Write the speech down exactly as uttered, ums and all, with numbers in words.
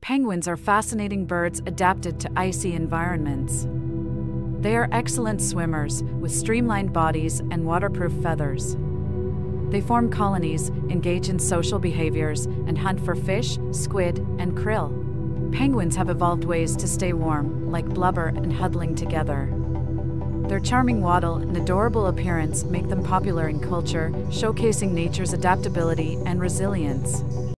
Penguins are fascinating birds adapted to icy environments. They are excellent swimmers, with streamlined bodies and waterproof feathers. They form colonies, engage in social behaviors, and hunt for fish, squid, and krill. Penguins have evolved ways to stay warm, like blubber and huddling together. Their charming waddle and adorable appearance make them popular in culture, showcasing nature's adaptability and resilience.